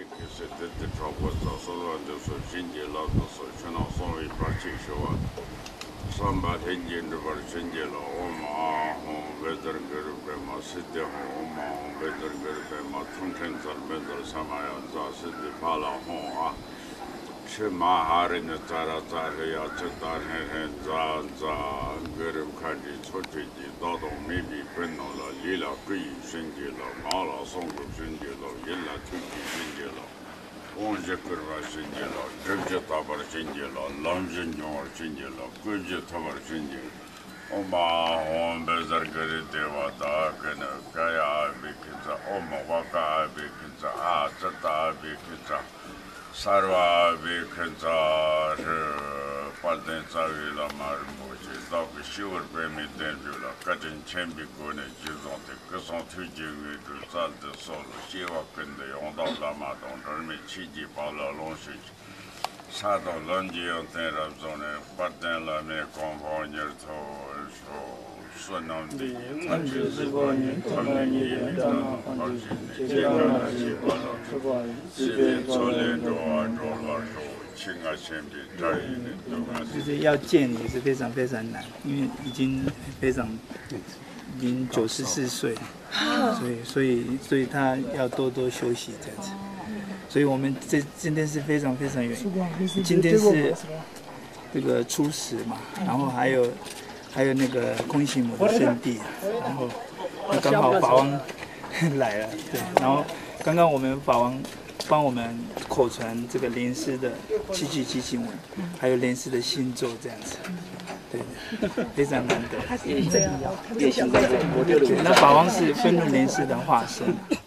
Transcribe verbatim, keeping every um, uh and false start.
que c'était des travaux de solo de ce génie là de ce chemin sans les pratiques vois sans battre de voir génie là on m'a on veut dire que vraiment c'était on m'a on veut dire que vraiment tout un tas de choses ça m'a ça c'était pas là on a Shema Harin Tara Tara Tara Za Za Guru Kadi Chotiji Dodo maybe Prenola Lila Kui Shingila Mala Songo Shingila Yella Tuki Shingila Onje Kurva Shingila Gurja Tabar Shingila Lamjin Yor Shingila Gurja Tabar Shingila Oma Om Bezar Guru Deva Dakana Kaya Bikinza Oma Waka Bikinza Ah Tata Bikinza Sarva Vikanza Padenza Villa Marmuji, Dog Sure Pemi Denvilla, Cutting Chambi Gune, Gizonte, Cousin Tuji, Result the Solo, Shiva Kende, Onda Lama, Don Chiji, Pala Lonshi, Sado Lungi on Terra Zone, Paden Lame Convoyer to Sunon di Tanjiboni, Tanjiboni, Tanjiboni， 就是要建也是非常非常难，因为已经非常已经九十四岁，所以所以所以他要多多休息这样子。所以我们这今天是非常非常远，今天是这个初十嘛，然后还有。还有那个空行母的圣地，然后刚好法王来了，对，然后刚刚我们法王帮我们口传这个莲师的七句七行文，还有莲师的星座这样子，对，非常难得。那法王是分论莲师的化身。